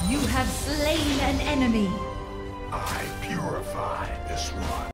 You have slain an enemy. I purify this one.